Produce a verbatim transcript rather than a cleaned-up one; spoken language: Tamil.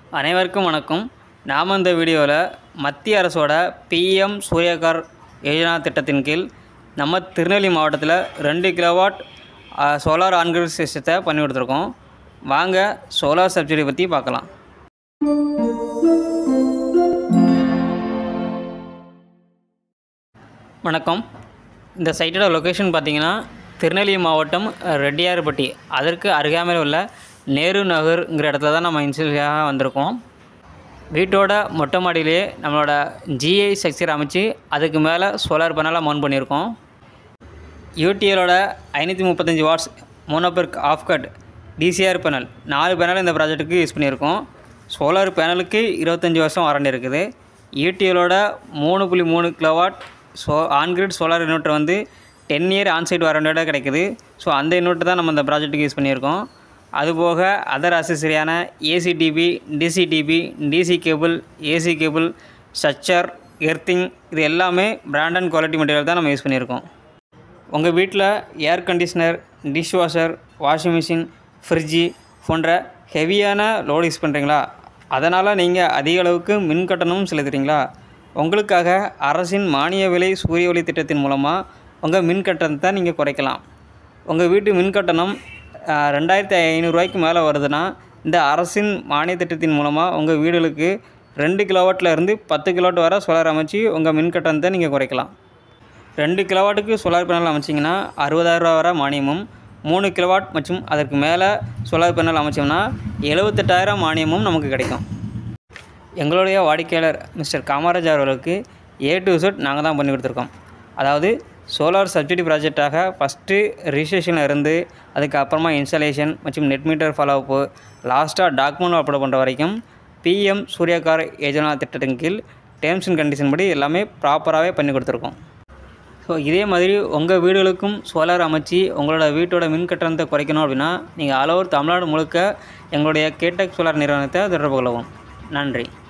அனைவருக்கும் வணக்கம். நாம் இந்த வீடியோவில் மத்திய அரசோட பிஎம் சூரியகார் யோஜனா திட்டத்தின் கீழ் நம்ம திருநெல்வேலி மாவட்டத்தில் ரெண்டு கிலோவாட் சோலார் ஆன்கிரிட் சிஸ்டத்தை பண்ணி கொடுத்துருக்கோம். வாங்க சோலார் சப்சிடி பற்றி பார்க்கலாம். வணக்கம். இந்த சைட்டோட லொக்கேஷன் பார்த்திங்கன்னா திருநெல்வேலி மாவட்டம் ரெட்டியார்பட்டி, அதற்கு அருகாமையில் உள்ள நேரு நகருங்கிற இடத்துல தான் நம்ம இன்சியலாக வந்திருக்கோம். வீட்டோட மொட்டை மாடியிலே நம்மளோட ஜிஐ ஸ்ட்ரக்சர் அமைச்சு அதுக்கு மேலே சோலார் பேனலாக மவுண்ட் பண்ணியிருக்கோம். யூடிஎலோட ஐநூற்றி முப்பத்தஞ்சு watts mono PERC half cut DCR panel நாலு பேனல் இந்த ப்ராஜெக்ட்டுக்கு யூஸ் பண்ணியிருக்கோம். சோலார் பேனலுக்கு இருபத்தஞ்சி வருஷம் வாரண்டி இருக்குது. யூடிஎலோட மூணு புள்ளி மூணு kilowatt so on grid solar inverter வந்து டென் இயர் ஆன்சைட் வாரண்டியோட கிடைக்குது. ஸோ அந்த இன்வெர்ட்டர் தான் நம்ம இந்த ப்ராஜெக்ட்டுக்கு யூஸ் பண்ணியிருக்கோம். அதுபோக அதர் அசசரியான AC DB, DC DB, DC cable, AC cable, structure, earthing இது எல்லாமே பிராண்ட் அண்ட் குவாலிட்டி மெட்டீரியல் தான் நம்ம யூஸ் பண்ணியிருக்கோம். உங்கள் வீட்டில் air conditioner, dish washer, washing machine, fridge போன்ற ஹெவியான லோடு யூஸ் பண்ணுறீங்களா? அதனால் நீங்கள் அதிக அளவுக்கு மின் கட்டணமும் செலுத்துகிறீங்களா? உங்களுக்காக அரசின் மானிய விலை சூரிய ஒளி திட்டத்தின் மூலமாக உங்கள் மின் கட்டணத்தை நீங்கள் குறைக்கலாம். உங்கள் வீட்டு மின் கட்டணம் ரெண்டாயிரத்தி ஐநூறுரூவாய்க்கு மேலே வருதுன்னா இந்த அரசின் மானிய திட்டத்தின் மூலமாக உங்கள் வீடுகளுக்கு ரெண்டு கிலோவாட்டில் இருந்து பத்து கிலோவாட் வரை சோலார் அமைச்சு உங்கள் மின் கட்டணத்தை நீங்கள் குறைக்கலாம். ரெண்டு கிலோவாட்டுக்கு சோலார் பேனல் அமைச்சிங்கன்னா அறுபதாயிரரூவா வரை மானியமும், மூணு கிலோவாட் மற்றும் அதற்கு மேலே சோலார் பேனல் அமைச்சோம்னா எழுபத்தெட்டாயிரம் மானியமும் நமக்கு கிடைக்கும். எங்களுடைய வாடிக்கையாளர் மிஸ்டர் காமராஜ் அவர்களுக்கு ஏ டு இசட் நாங்கள் தான் பண்ணி கொடுத்துருக்கோம். அதாவது சோலார் சப்சிடி ப்ராஜெக்டாக ஃபஸ்ட்டு ரிஜிஸ்ட்ரேஷனில் இருந்து அதுக்கப்புறமா இன்ஸ்டாலேஷன் மற்றும் நெட் மீட்டர் ஃபாலோஅப்பு, லாஸ்ட்டாக டாக்குமெண்ட் அப்லோட் பண்ணுற வரைக்கும் பிஎம் சூரியகார் யோஜனா திட்டத்தின் கீழ் டேர்ம்ஸ் அண்ட் கண்டிஷன் படி எல்லாமே ப்ராப்பராகவே பண்ணி கொடுத்துருக்கோம். ஸோ இதே மாதிரி உங்கள் வீடுகளுக்கும் சோலார் அமைச்சு உங்களோட வீட்டோட மின் கட்டணத்தை குறைக்கணும் அப்படின்னா நீங்கள் ஆல் ஓவர் தமிழ்நாடு முழுக்க எங்களுடைய கேடெக் சோலார் நிறுவனத்தை தொடர்பு கொள்ளவும். நன்றி.